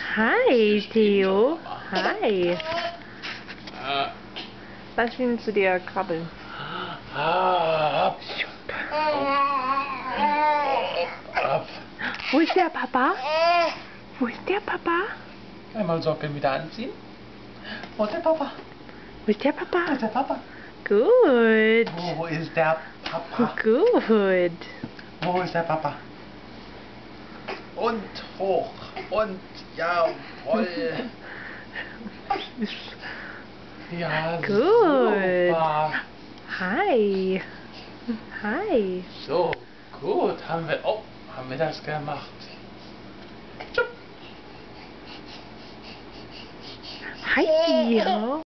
Hi, Theo. Hi. Lass ihn zu dir krabbeln. Wo ist der Papa? Wo ist der Papa? Einmal Socken wieder anziehen. Wo ist der Papa? Wo ist der Papa? Wo ist der Papa? Gut. Wo ist der Papa? Gut. Wo ist der Papa? Und hoch. Und jawohl. Ja, Gut. super. Hi. Hi. So, gut. Haben wir das gemacht. Hi, Theo.